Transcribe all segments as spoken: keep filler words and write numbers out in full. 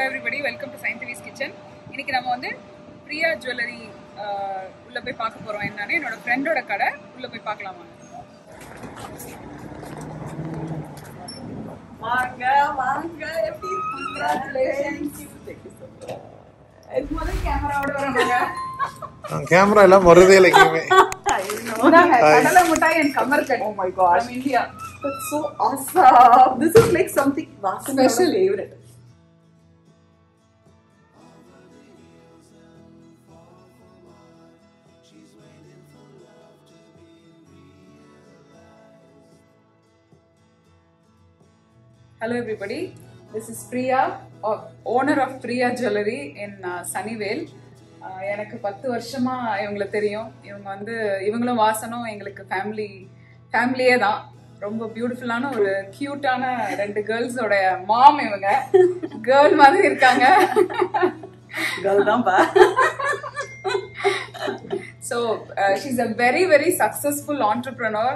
Hello everybody, welcome to Sainthavi's Kitchen. இன்னைக்கு நம்ம வந்து பிரியா ஜுவல்லரி உள்ள போய் பார்க்க போறோம். என்னன்னு என்னோட ஃப்ரெண்டோட கடை உள்ள போய் பார்க்கலாமா? வாங்க வாங்க எப்படி congratulations. இது முதல்ல கேமராவோட வராங்க. கேமரா எல்லாம் வருதே இல்லைங்க. கடலை மிட்டாய் and கமர் கட். Oh my gosh. From India. That's so awesome. This is like something Special favorite. Hello everybody, this is Priya, owner of Priya Jewelry in uh, Sunnyvale. எனக்கு பத்து வருஷமா இவங்களை தெரியும். இவங்க வந்து இவங்களும் வாசனும் எங்களுக்கு ஃபேமிலி ஃபேமிலியே தான். ரொம்ப பியூட்டிஃபுல்லான ஒரு கியூட்டான ரெண்டு கேர்ள்ஸோட மாம். இவங்க கேர்ள் மாதிரி இருக்காங்க. கேர்ள் தான் பா. So she is a very very successful entrepreneur.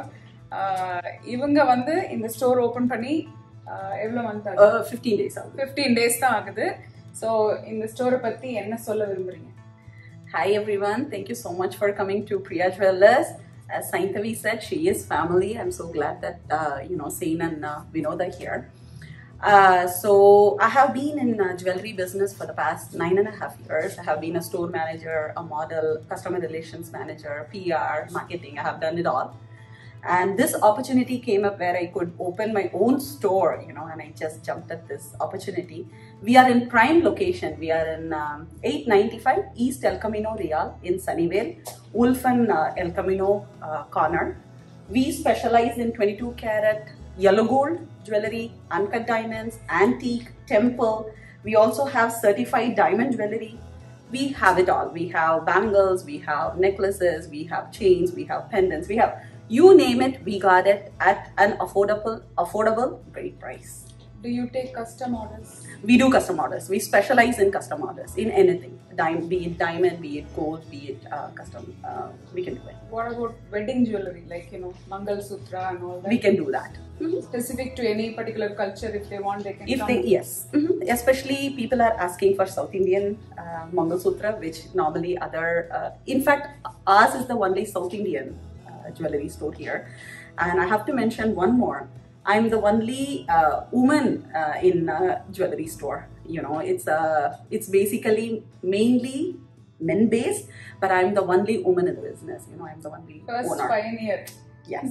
இவங்க வந்து இந்த ஸ்டோர் ஓப்பன் பண்ணி எவ்வளோ மந்த் ஆகுது? ஃபிஃப்டீன் டேஸ் ஆகுது. ஃபிஃப்டீன் டேஸ் தான் ஆகுது. ஸோ இந்த ஸ்டோரை பற்றி என்ன சொல்ல விரும்புறீங்க? Hi everyone, thank you so much for coming to Priya Jewellers. As Sainthavi said, she is family. I'm so glad that uh, you know Sain and uh, Vinod are here. Uh, so I have been in uh, jewelry business for the past nine and a half years. I have been a store manager, a model, customer relations manager, P R, marketing. I have done it all. And this opportunity came up where I could open my own store, you know, and I just jumped at this opportunity. We are in prime location. We are in um, eight ninety-five East El Camino Real in Sunnyvale, Wolfen uh, El Camino uh, corner. We specialize in twenty-two carat yellow gold jewelry, uncut diamonds, antique, temple. We also have certified diamond jewelry. We have it all. We have bangles, we have necklaces, we have chains, we have pendants, we have you name it, we got it at an affordable, affordable, great price. Do you take custom orders? We do custom orders. We specialize in custom orders, in anything. Dime, be it diamond, be it gold, be it uh, custom, uh, we can do it. What about wedding jewelry, like, you know, Mangal Sutra and all that? We can do that. Mm-hmm. Specific to any particular culture, if they want, they can If come. they, yes. Mm-hmm. Especially people are asking for South Indian uh, Mangal Sutra, which normally other, uh, in fact, ours is the only South Indian jewelry store here. And I have to mention one more. I'm the only uh, woman uh, in a jewelry store. You know, it's uh, it's basically mainly men based, but I'm the only woman in the business. You know, I'm the only First owner. pioneer. Yes.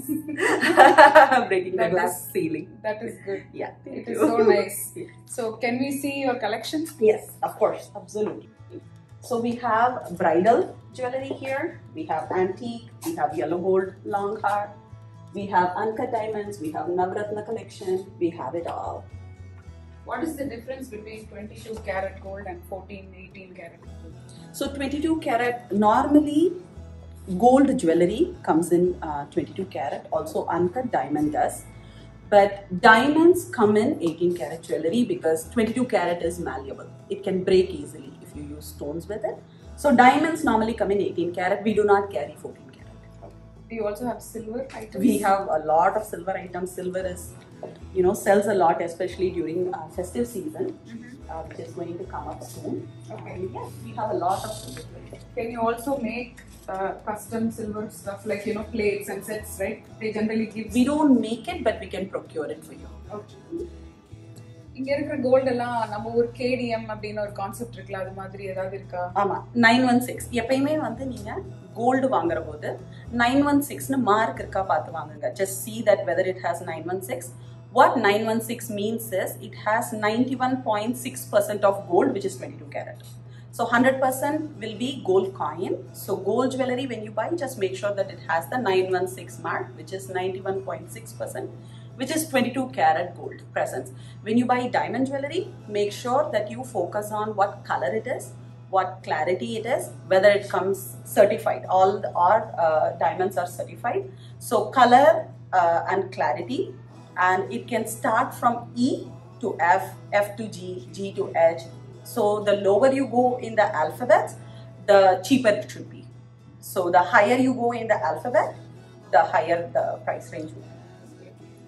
Breaking That the glass is- ceiling. That is good. Yeah. Thank It you. is so nice. So can we see your collections? Yes, of course, absolutely. So we have bridal jewelry here, we have antique, we have yellow gold long hair, we have uncut diamonds, we have Navratna collection, we have it all. What is the difference between twenty-two karat gold and fourteen, eighteen karat gold? So twenty-two carat, normally gold jewelry comes in uh, twenty-two carat, also uncut diamond does. But diamonds come in eighteen carat jewelry because twenty-two carat is malleable. It can break easily if you use stones with it. So diamonds normally come in eighteen carat. We do not carry fourteen carat. Do you also have silver items? We have a lot of silver items. Silver is, you know, sells a lot, especially during uh, festive season, Mm-hmm. uh, which is going to come up soon. Okay. And yes, we have a lot of silver. Can you also make uh, custom silver stuff like, you know, plates and sets, right? They generally give. We don't make it, but we can procure it for you. Okay. இங்க இருக்கிற gold எல்லாம் நம்ம ஒரு KTM அப்படின்னு ஒரு concept இருக்குல்ல, அது மாதிரி ஏதாவது இருக்கா? ஆமா, நைன் ஒன் சிக்ஸ் எப்பயுமே வந்து நீங்க கோல்டு வாங்குற போது நைன் ஒன் சிக்ஸ்னு மார்க் இருக்கா பார்த்து வாங்குங்க. Just see that whether it has nine one six. What nine one six means is it has ninety-one point six percent of gold, which is twenty-two carat. So one hundred percent will be gold coin. So gold jewelry when you buy, just make sure that it has the nine one six mark, which is ninety-one point six percent, which is twenty-two carat gold presence. When you buy diamond jewelry, make sure that you focus on what color it is, what clarity it is, whether it comes certified. All the, our uh, diamonds are certified. So color uh, and clarity, and it can start from E to F, F to G, G to H. So the lower you go in the alphabet, the cheaper it should be. So the higher you go in the alphabet, the higher the price range will be. Do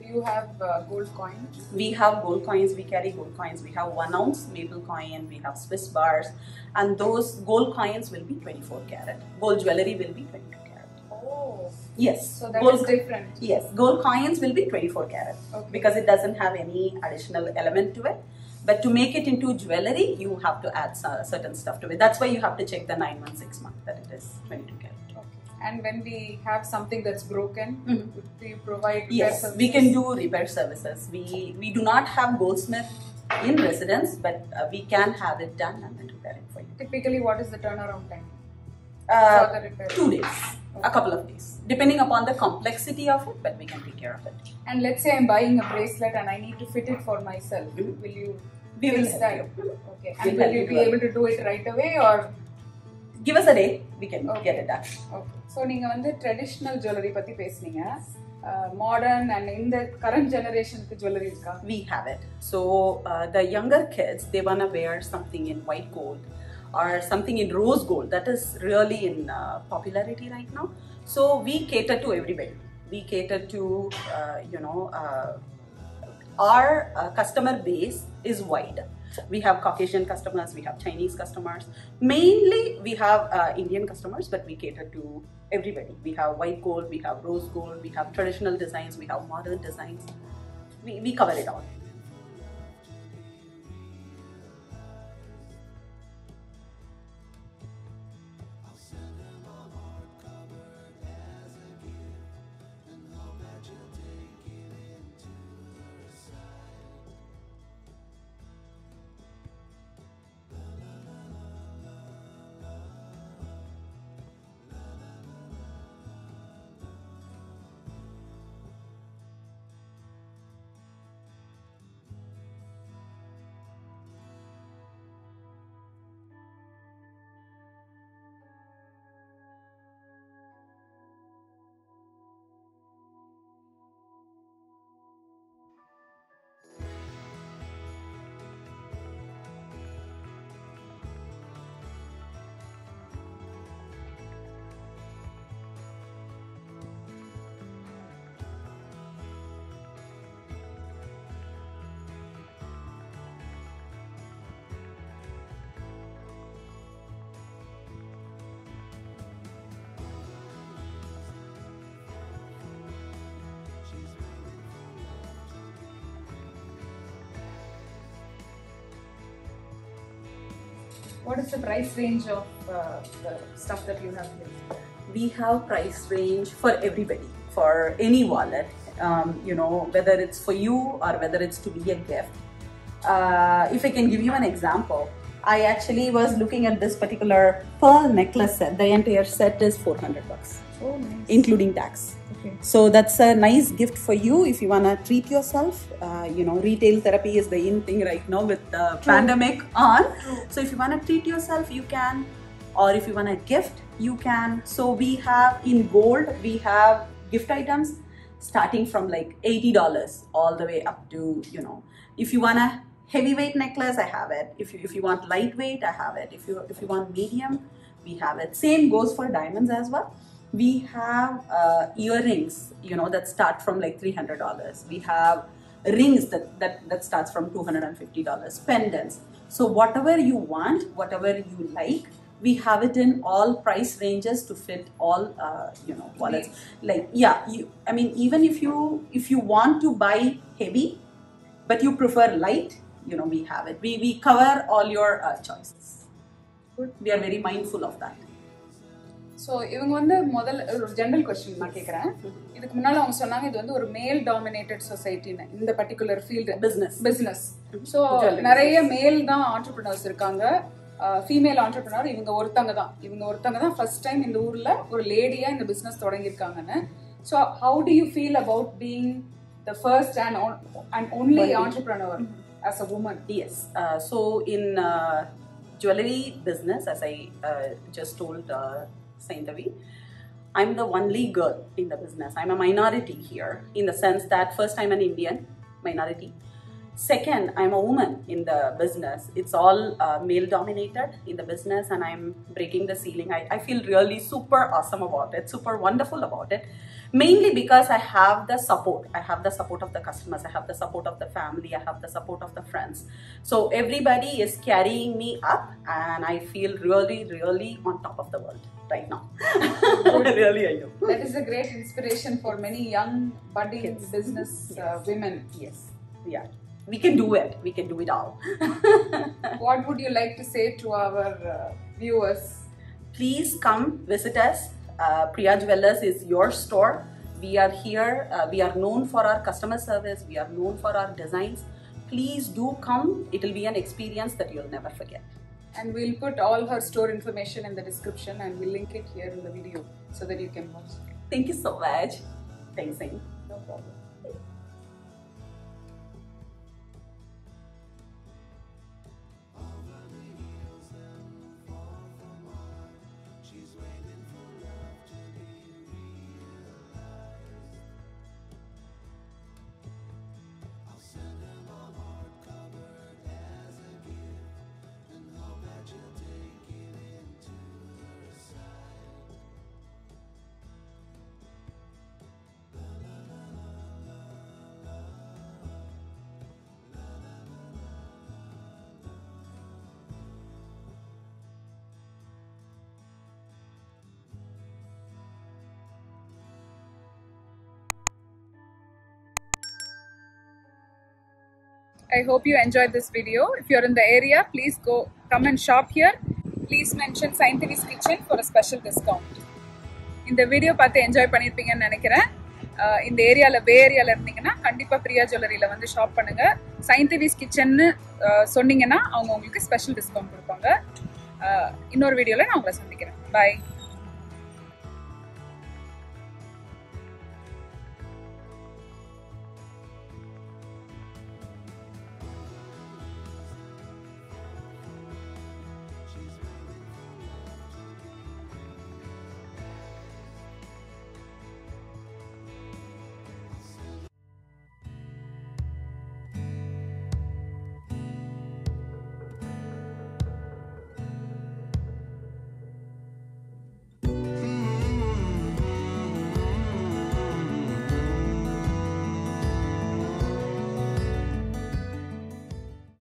you have uh, gold coins? We have gold coins, we carry gold coins. We have one ounce maple coin, we have Swiss bars, and those gold coins will be twenty-four karat. Gold jewelry will be twenty-two karat. Oh. Yes. So that gold, is different. Yes, gold coins will be twenty-four karat Okay. because it doesn't have any additional element to it. But to make it into jewelry, you have to add uh, certain stuff to it. That's why you have to check the nine one six mark that it is twenty-two karat. And when we have something that's broken, Mm-hmm. do you provide repair Yes, services? we can do repair services. We we do not have goldsmith in residence, but uh, we can have it done and then repair it for you. Typically, what is the turnaround time Uh, for the repair? two days, a couple of days, depending upon the complexity of it, but we can take care of it. And let's say I'm buying a bracelet and I need to fit it for myself. Mhm. Will you We will fix help that? you. Okay. We'll And will help you you be do it. able to do it right away or? Give us a day, we can Okay. get it done. Okay. So நீங்க வந்து traditional jewelry பத்தி பேசுனீங்க. Modern and in the current generation jewelry இருக்கா? We have it. So uh, the younger kids, they wanna wear something in white gold or something in rose gold. That is really in uh, popularity right now. So we cater to everybody. We cater to uh, you know uh, our uh, customer base is wide. We have Caucasian customers, we have Chinese customers. Mainly we have uh, Indian customers, but we cater to everybody. We have white gold, we have rose gold, we have traditional designs, we have modern designs. We, we cover it all. What is the price range of uh, the stuff that you have here? We have price range for everybody, for any wallet, um, you know, whether it's for you or whether it's to be a gift. Uh, if I can give you an example, I actually was looking at this particular pearl necklace set. The entire set is four hundred bucks, Oh, nice. including tax. Okay. So that's a nice gift for you if you wanna treat yourself. Uh, you know, retail therapy is the in thing right now with the pandemic on. So if you wanna treat yourself, you can, or if you wanna gift, you can. So we have in gold, we have gift items starting from like eighty dollars all the way up to, you know, if you wanna heavyweight necklace, I have it. If you if you want lightweight, I have it. If you if you want medium, we have it. Same goes for diamonds as well. We have uh, earrings, you know, that start from like three hundred dollars. We have rings that, that, that starts from two hundred fifty dollars, pendants. So whatever you want, whatever you like, we have it in all price ranges to fit all, uh, you know, wallets. Like, yeah, you, I mean, even if you, if you want to buy heavy, but you prefer light, you know, we have it. We, we cover all your uh, choices. Good. We are very mindful of that. So இவங்க வந்து முதல்ல ஒரு general question நான் கேட்குறேன். இதுக்கு முன்னால் அவங்க சொன்னாங்க இது வந்து ஒரு மேல் டாமினேட்டட் சொசைட்டின்னு இந்த particular field business business. So நிறைய மேல் தான் ஆண்டர்பிரினர்ஸ் இருக்காங்க, ஃபீமேல் ஆண்டர்பிரினர் இவங்க ஒருத்தங்க தான் இவங்க ஒருத்தங்க தான் ஃபர்ஸ்ட் டைம் இந்த ஊரில் ஒரு லேடியாக இந்த பிஸ்னஸ் தொடங்கியிருக்காங்கன்னு. So how do you feel about being the first and and only entrepreneur as a woman? Yes. Uh, so in uh, jewelry business, as I uh, just told uh, Saintavi, I'm the only girl in the business. I'm a minority here in the sense that first I'm an Indian minority. Second, I'm a woman in the business. It's all uh, male dominated in the business, and I'm breaking the ceiling. I, I feel really super awesome about it, super wonderful about it. Mainly because I have the support. I have the support of the customers. I have the support of the family. I have the support of the friends. So everybody is carrying me up, and I feel really, really on top of the world right now. Really, I do. That is a great inspiration for many young budding yes. business yes. Uh, women. Yes, yeah. We can do it. We can do it all. What would you like to say to our uh, viewers? Please come visit us. Uh, Priya Jewellers is your store. We are here. Uh, we are known for our customer service. We are known for our designs. Please do come. It will be an experience that you'll never forget. And we'll put all her store information in the description, and we'll link it here in the video so that you can watch. Thank you so much. Thanks, Sain. No problem. I hope you enjoyed this video. If you're in the area, please go come and shop here. Please mention Sainthavi's Kitchen for a special discount. In the video, பார்த்து enjoy பண்ணிருப்பீங்கன்னு நினைக்கிறேன். இந்த ஏரியால பே ஏரியால இருந்தீங்கன்னா கண்டிப்பா பிரியா ஜுவல்லரியில வந்து shop பண்ணுங்க. Sainthavi's Kitchen சொன்னீங்கன்னா அவங்க உங்களுக்கு ஸ்பெஷல் டிஸ்கவுண்ட் கொடுப்பாங்க. இன்னொரு வீடியோல நான் உங்களை சந்திக்கிறேன். பை.